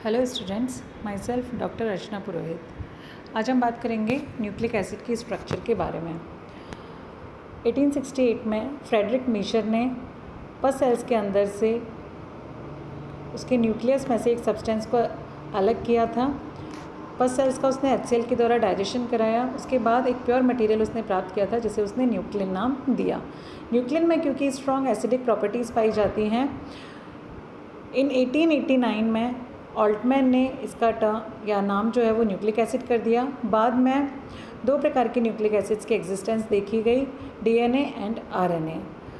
Hello students, myself doctor Archana Purohit. आज हम बात करेंगे न्यूक्लिक एसिड की स्ट्रक्चर के बारे में। 1868 में फ्रेडरिक मीशर ने पस सेल्स के अंदर से उसके न्यूक्लियस में से एक सब्सटेंस को अलग किया था। पस सेल्स का उसने HCl के द्वारा डाइजेशन कराया। उसके बाद एक प्योर मटेरियल उसने प्राप्त किया था जिसे उसने न्यूक्लिन नाम दिया। न्यूक्लिन में क्योंकि स्ट्रॉन्ग एसिडिक प्रॉपर्टीज़ पाई जाती हैं, इन 1889 में ऑल्टमैन ने इसका टर्म या नाम जो है वो न्यूक्लिक एसिड कर दिया। बाद में दो प्रकार के न्यूक्लिक एसिड्स की एग्जिस्टेंस देखी गई, DNA एंड RNA।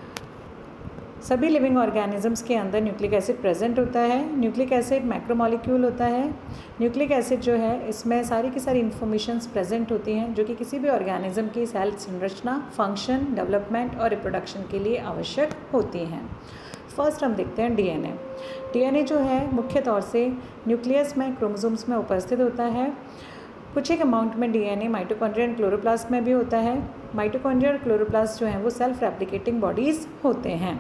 सभी लिविंग ऑर्गेनिजम्स के अंदर न्यूक्लिक एसिड प्रेजेंट होता है। न्यूक्लिक एसिड मैक्रोमॉलिक्यूल होता है। न्यूक्लिक एसिड जो है इसमें सारी की सारी इन्फॉर्मेशंस प्रेजेंट होती हैं जो कि किसी भी ऑर्गेनिज्म की सेल संरचना, फंक्शन, डेवलपमेंट और रिप्रोडक्शन के लिए आवश्यक होती हैं। फर्स्ट हम देखते हैं DNA जो है मुख्य तौर से न्यूक्लियस में, क्रोमोसोम्स में उपस्थित होता है। कुछ एक अमाउंट में DNA माइटोकॉन्ड्रिया एंड क्लोरोप्लास्ट में भी होता है। माइटोकॉन्ड्रिया और क्लोरोप्लास्ट जो हैं वो सेल्फ रेप्लिकेटिंग बॉडीज़ होते हैं।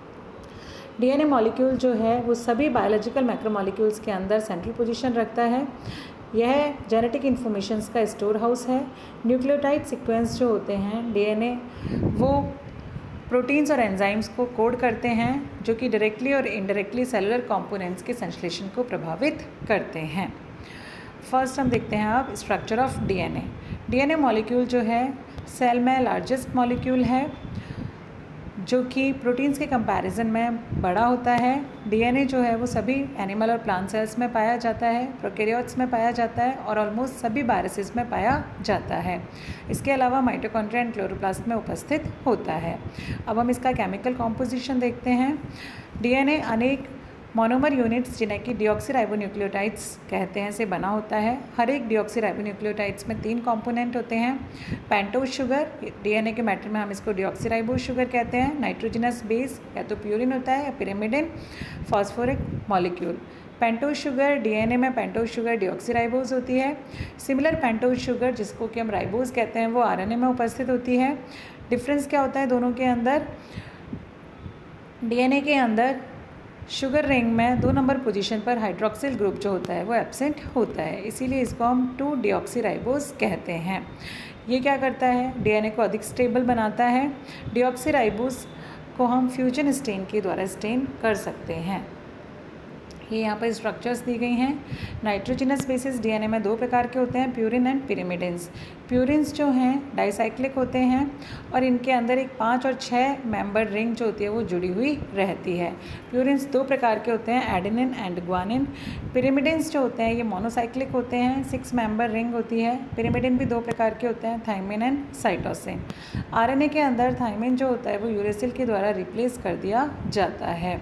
DNA मॉलिक्यूल जो है वो सभी बायोलॉजिकल मैक्रोमॉलिक्यूल्स के अंदर सेंट्रल पोजीशन रखता है। यह जेनेटिक इन्फॉर्मेशंस का स्टोर हाउस है। न्यूक्लियोटाइड सीक्वेंस जो होते हैं DNA वो प्रोटीन्स और एंजाइम्स को कोड करते हैं जो कि डायरेक्टली और इनडायरेक्टली सेलुलर कंपोनेंट्स के संश्लेषण को प्रभावित करते हैं। फर्स्ट हम देखते हैं अब स्ट्रक्चर ऑफ DNA मॉलिक्यूल जो है सेल में लार्जेस्ट मॉलिक्यूल है जो कि प्रोटीन्स के कंपैरिजन में बड़ा होता है। DNA जो है वो सभी एनिमल और प्लांट सेल्स में पाया जाता है, प्रोकैरियोट्स में पाया जाता है और ऑलमोस्ट सभी वायरसेस में पाया जाता है। इसके अलावा माइटोकॉन्ड्रिया एंड क्लोरोप्लास्ट में उपस्थित होता है। अब हम इसका केमिकल कॉम्पोजिशन देखते हैं। DNA अनेक मोनोमर यूनिट्स जिन्हें कि डिऑक्सीराइबोन्यूक्लियोटाइड्स कहते हैं से बना होता है। हर एक डिऑक्सीराइबोन्यूक्लियोटाइड्स में 3 कंपोनेंट होते हैं। पेंटोज शुगर, DNA के मैटर में हम इसको डिऑक्सीराइबोज शुगर कहते हैं। नाइट्रोजनस बेस या तो प्यूरिन होता है या pyrimidine. Phosphoric molecule. Pentose sugar DNA में पेंटोज शुगर डिऑक्सीराइबोज होती है। सिमिलर पेंटोज शुगर जिसको कि हम राइबोज कहते हैं वो RNA में उपस्थित होती है। डिफरेंस क्या होता है दोनों के अंदर? DNA के अंदर शुगर रिंग में 2 नंबर पोजीशन पर हाइड्रोक्सिल ग्रुप जो होता है वो एब्सेंट होता है, इसीलिए इसको हम 2-डिऑक्सीराइबोज कहते हैं। ये क्या करता है? DNA को अधिक स्टेबल बनाता है। डिऑक्सीराइबोज को हम फ्यूजन स्टेन के द्वारा स्टेन कर सकते हैं। ये यहाँ पर स्ट्रक्चर्स दी गई हैं। नाइट्रोजनस बेसिस DNA में 2 प्रकार के होते हैं, प्यूरिन एंड पिरिमिडिन्स। प्यूरिन्स जो हैं डाइसाइक्लिक होते हैं और इनके अंदर एक 5 और 6 मेंबर रिंग जो होती है वो जुड़ी हुई रहती है। प्यूरिन्स 2 प्रकार के होते हैं, एडेनिन एंड ग्वानिन। पिरिमिडिन्स जो होते हैं ये मोनोसाइक्लिक होते हैं, 6 मेंबर रिंग होती है। पिरिमिडिन भी 2 प्रकार के होते हैं, थायमिन एंड साइटोसिन। RNA के अंदर थायमिन जो होता है वो यूरेसिल के द्वारा रिप्लेस कर दिया जाता है।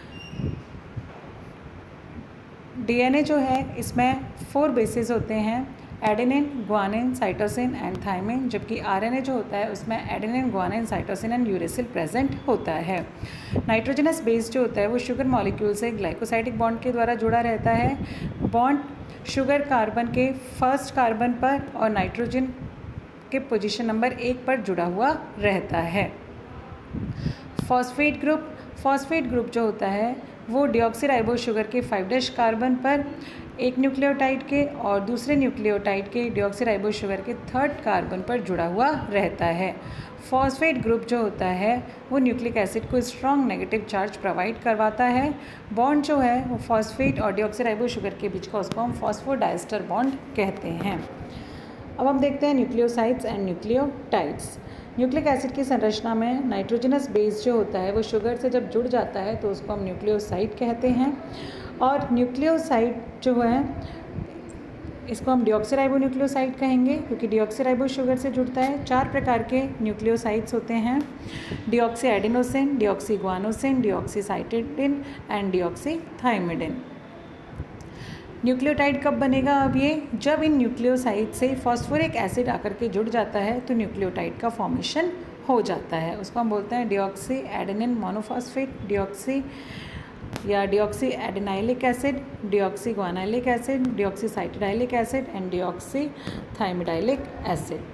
DNA जो है इसमें 4 बेसिस होते हैं, adenine, guanine, cytosine and thymine, जबकि RNA जो होता है उसमें adenine, guanine, cytosine and uracil present होता है। नाइट्रोजनस बेस जो होता है वो शुगर मॉलिक्यूल से ग्लाइकोसाइडिक बॉन्ड के द्वारा जुड़ा रहता है। बॉन्ड शुगर कार्बन के फर्स्ट कार्बन पर और नाइट्रोजन के पोजीशन नंबर 1 पर जुड़ा हुआ रहता है। फॉस्फेट ग्रुप जो होता है वो डिऑक्सीराइबोज शुगर के 5' कार्बन पर एक न्यूक्लियोटाइड के और दूसरे न्यूक्लियोटाइड के डिऑक्सीराइबोज शुगर के 3rd कार्बन पर जुड़ा हुआ रहता है। फॉस्फेट ग्रुप जो होता है वो न्यूक्लिक एसिड को स्ट्रॉन्ग नेगेटिव चार्ज प्रोवाइड करवाता है। बॉन्ड जो है वो फॉस्फेट और डिऑक्सीराइबोज शुगर के बीच का उसको हम फॉस्फोडाइस्टर बॉन्ड कहते हैं। अब हम देखते हैं nucleosides and nucleotides. Nucleic acid की संरचना में नाइट्रोजनस बेस जो होता है वो शुगर से जब जुड़ जाता है तो उसको हम न्यूक्लियोसाइड कहते हैं। और न्यूक्लियोसाइड जो है इसको हम डिऑक्सीराइबोन्यूक्लियोसाइड कहेंगे क्योंकि डिऑक्सीराइबो शुगर से जुड़ता है। 4 प्रकार के न्यूक्लियोसाइड्स होते हैं, deoxy adenosine, deoxy guanosine, deoxy cytidine and deoxy thymidine. Nucleotide कब बनेगा? अब ये जब इन न्यूक्लियोसाइड से फॉस्फोरिक एसिड आकर के जुड़ जाता है तो न्यूक्लियोटाइड का फॉर्मेशन हो जाता है। उसको हम बोलते हैं deoxy adenine monophosphate, deoxy adenylic acid, deoxy guanylic acid, deoxy cytidylic acid and deoxy thymidylic acid.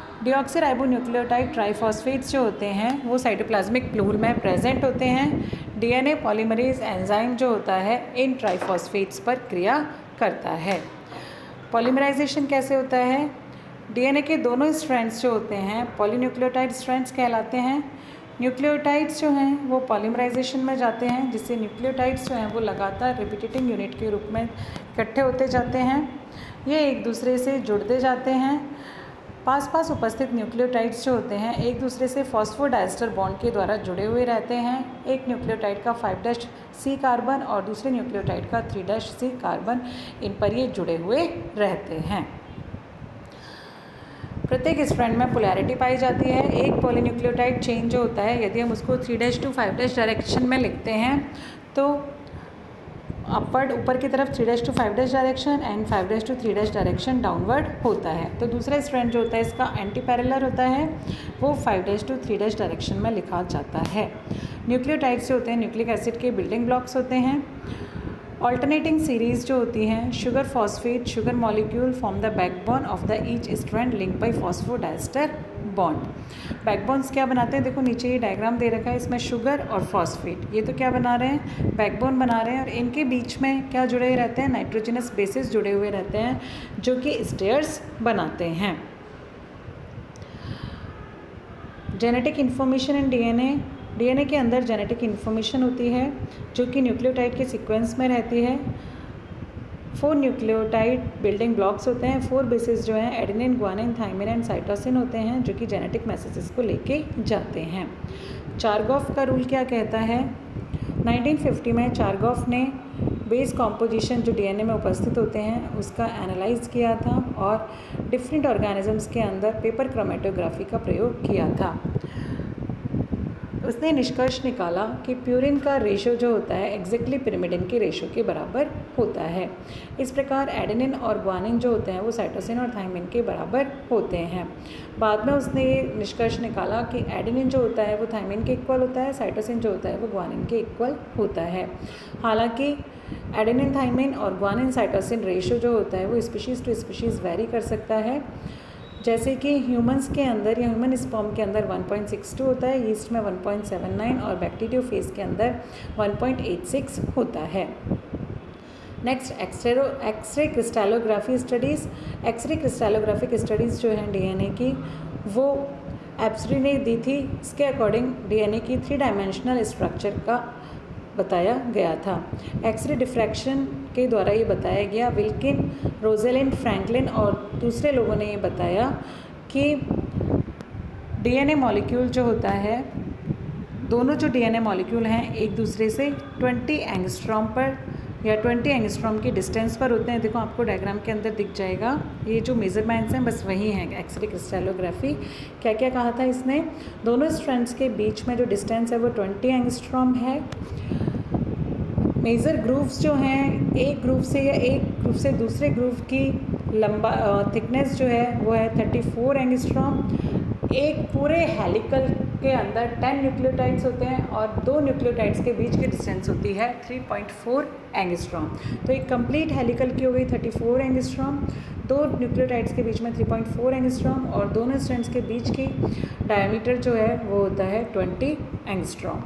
Deoxyribonucleotide triphosphates जो होते हैं वो साइटोप्लाज्मिक फ्लूइड में प्रेजेंट होते हैं। डीएनए पॉलीमरेज एंजाइम जो होता है इन ट्राइफॉस्फेट्स पर क्रिया करता है। पॉलीमराइजेशन कैसे होता है? डीएनए के दोनों स्ट्रैंड्स जो होते हैं पॉलीन्यूक्लियोटाइड स्ट्रैंड्स कहलाते हैं। न्यूक्लियोटाइड्स जो हैं वो पॉलीमराइजेशन में जाते हैं, जिससे न्यूक्लियोटाइड्स जो हैं वो लगातार रिपीटेटिंग यूनिट के रूप में इकट्ठे होते जाते हैं। ये एक दूसरे से जुड़ते जाते हैं। पास पास उपस्थित न्यूक्लियोटाइड्स जो होते हैं एक दूसरे से फॉस्फोडाइस्टर बॉन्ड के द्वारा जुड़े हुए रहते हैं। एक न्यूक्लियोटाइड का 5' कार्बन और दूसरे न्यूक्लियोटाइड का 3' कार्बन, इन पर ये जुड़े हुए रहते हैं। प्रत्येक स्ट्रैंड में पोलैरिटी पाई जाती है। एक पॉलीन्यूक्लियोटाइड चेन जो होता है, यदि हम उसको 3' to 5' डायरेक्शन में लिखते हैं तो अपवर्ड ऊपर की तरफ 3' to 5' direction and 5' to 3' direction downward होता है। तो दूसरा स्ट्रैंड जो होता है इसका एंटी पैरेलल होता है, वो 5' to 3' डायरेक्शन में लिखा जाता है। न्यूक्लियोटाइड्स जो होते हैं न्यूक्लिक एसिड के बिल्डिंग ब्लॉक्स होते हैं। ऑल्टरनेटिंग सीरीज जो होती हैं sugar phosphate sugar molecule form the backbone of the each strand link by phosphodiester bond. Backbones क्या बनाते हैं? देखो नीचे ये डायग्राम दे रखा है, इसमें शुगर और फॉस्फेट ये तो क्या बना रहे हैं? बैकबोन बना रहे हैं। और इनके बीच में क्या जुड़े रहते हैं? नाइट्रोजनस बेसिस जुड़े हुए रहते हैं जो कि स्टेयर्स बनाते हैं। जेनेटिक इन्फॉर्मेशन इन डीएनए के अंदर जेनेटिक इन्फॉर्मेशन होती है जो कि न्यूक्लियोटाइड के सीक्वेंस में रहती है। 4 न्यूक्लियोटाइड बिल्डिंग ब्लॉक्स होते हैं। 4 बेसिस जो हैं adenine, guanine, thymine and cytosine होते हैं जो कि जेनेटिक मैसेजेस को लेके जाते हैं। चारगॉफ का रूल क्या कहता है? 1950 में चारगॉफ ने बेस कॉम्पोजिशन जो डीएनए में उपस्थित होते हैं उसका एनालाइज किया था और डिफरेंट ऑर्गेनिजम्स के अंदर पेपर क्रोमेटोग्राफी का प्रयोग किया था। उसने निष्कर्ष निकाला कि प्यूरिन का रेशो जो होता है एग्जैक्टली पिरिमिडिन के रेशो के बराबर होता है। इस प्रकार एडेनिन और ग्वानिन जो होते हैं वो साइटोसिन और थाइमिन के बराबर होते हैं। बाद में उसने ये निष्कर्ष निकाला कि एडेनिन जो होता है वो थाइमिन के इक्वल होता है, साइटोसिन जो होता है वो ग्वानिन के इक्वल होता है। हालांकि एडेनिन थाइमिन और ग्वानिन साइटोसिन रेशो जो होता है वो स्पीशीज़ टू स्पीशीज़ वेरी कर सकता है। जैसे कि ह्यूमंस के अंदर या ह्यूमन स्पर्म के अंदर 1.62 होता है, यीस्ट में 1.79 और बैक्टीरियोफेज के अंदर 1.86 होता है। Next X ray crystallography studies. X ray crystallographic studies जो हैं डीएनए की वो एब्सरी ने दी थी। इसके अकॉर्डिंग डीएनए की 3 डायमेंशनल स्ट्रक्चर का बताया गया था। एक्सरे डिफ्रैक्शन के द्वारा ये बताया गया। विल्किन, रोजेलिन, फ्रैंकलिन और दूसरे लोगों ने ये बताया कि डीएनए मॉलिक्यूल जो होता है, दोनों जो डीएनए मॉलिक्यूल हैं एक दूसरे से 20 एंगस्ट्रॉम पर या 20 एंगस्ट्रॉम की डिस्टेंस पर होते हैं। देखो आपको डायग्राम के अंदर दिख जाएगा, ये जो मेजरमेंट्स हैं बस वही हैं। एक्सरे क्रिस्टलोग्राफी क्या क्या कहा था इसने? दोनों स्ट्रैंड्स के बीच में जो डिस्टेंस है वो 20 एंगस्ट्रॉम है। मेजर ग्रूव्स जो हैं एक ग्रूव से या एक ग्रूव से दूसरे ग्रूव की थिकनेस जो है वो है 34 एंगस्ट्रॉम। एक पूरे हेलिकल के अंदर 10 न्यूक्लियोटाइड्स होते हैं और 2 न्यूक्लियोटाइड्स के बीच की डिस्टेंस होती है 3.4 एंगस्ट्रॉम। तो एक कंप्लीट हेलिकल की हो गई 34 एंगस्ट्रॉम, 2 न्यूक्लियोटाइड्स के बीच में 3.4 एंगस्ट्रॉम और दोनों स्ट्रैंड्स के बीच की डायमीटर जो है वो होता है 20 एंगस्ट्रॉम।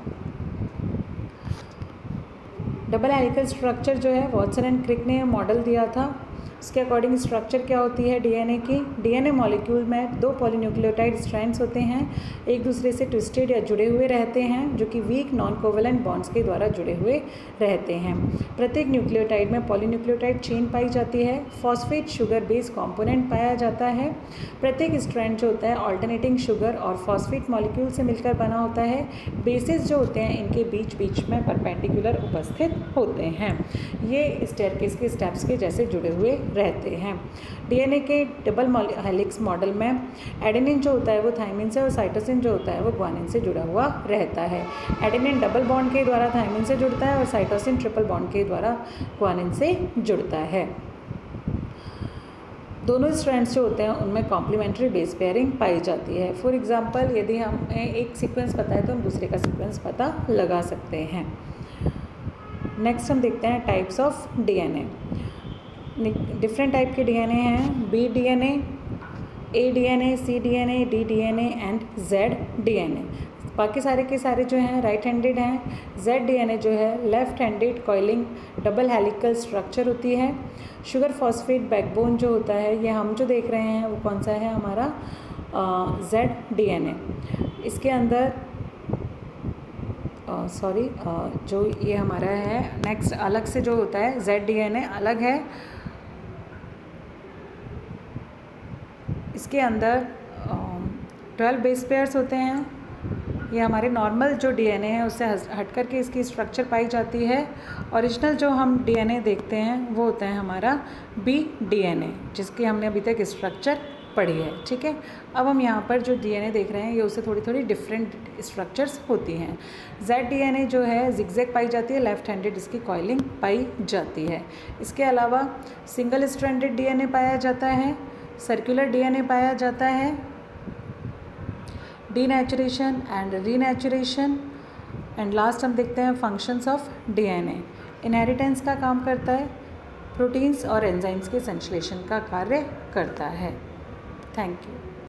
डबल हेलिकल स्ट्रक्चर जो है वॉटसन एंड क्रिक ने मॉडल दिया था। उसके अकॉर्डिंग स्ट्रक्चर क्या होती है डीएनए की? डीएनए मॉलिक्यूल में 2 पॉलीन्यूक्लियोटाइड स्ट्रैंड्स होते हैं, एक दूसरे से ट्विस्टेड या जुड़े हुए रहते हैं जो कि वीक नॉन कोवेलेंट बॉन्ड्स के द्वारा जुड़े हुए रहते हैं। प्रत्येक न्यूक्लियोटाइड में पॉलीन्यूक्लियोटाइड चेन पाई जाती है। फॉस्फेट शुगर बेस कॉम्पोनेंट पाया जाता है। प्रत्येक स्ट्रैंड जो होता है ऑल्टरनेटिंग शुगर और फॉस्फेट मॉलिक्यूल से मिलकर बना होता है। बेसिस जो होते हैं इनके बीच बीच में परपेंडिकुलर उपस्थित होते हैं। ये स्टेयरकेस के स्टेप्स के जैसे जुड़े हुए रहते हैं। डीएनए के डबल हेलिक्स मॉडल में एडेनिन जो होता है वो थाइमिन से और साइटोसिन जो होता है वो ग्वानिन से जुड़ा हुआ रहता है। एडेनिन डबल बॉन्ड के द्वारा थाइमिन से जुड़ता है और साइटोसिन ट्रिपल बॉन्ड के द्वारा ग्वानिन से जुड़ता है। दोनों स्ट्रैंड्स जो होते हैं उनमें कॉम्प्लीमेंट्री बेस पेयरिंग पाई जाती है। फॉर एग्जांपल यदि हमें एक सीक्वेंस पता है तो हम दूसरे का सीक्वेंस पता लगा सकते हैं। नेक्स्ट हम देखते हैं types of DNA. Different type के डीएनए हैं, B DNA, A DNA, C DNA, D DNA and Z DNA. बाकी सारे के सारे जो हैं राइट हैंडेड हैं। जेड डीएनए जो है left handed coiling double helical structure होती है। शुगर फॉस्फेट बैकबोन जो होता है, ये हम जो देख रहे हैं वो कौन सा है, हमारा जेड डीएनए। इसके अंदर जो ये हमारा है नेक्स्ट अलग से जो होता है जेड डीएनए अलग है। इसके अंदर 12 बेस पेयर्स होते हैं। ये हमारे नॉर्मल जो डीएनए है उससे हट करके इसकी स्ट्रक्चर पाई जाती है। ओरिजिनल जो हम डीएनए देखते हैं वो होता है हमारा बी डीएनए, जिसकी हमने अभी तक स्ट्रक्चर पढ़ी है। ठीक है, अब हम यहाँ पर जो डीएनए देख रहे हैं ये उससे थोड़ी थोड़ी डिफरेंट स्ट्रक्चर्स होती हैं। जेड डीएनए जो है जिगजैग पाई जाती है, लेफ्ट हैंडेड इसकी कॉइलिंग पाई जाती है। इसके अलावा सिंगल स्ट्रैंडेड डीएनए पाया जाता है, सर्कुलर डीएनए पाया जाता है, denaturation and renaturation, and last हम देखते हैं फंक्शंस ऑफ डीएनए। इनहेरिटेंस का काम करता है, प्रोटीन्स और एंजाइम्स के संश्लेषण का कार्य करता है। Thank you.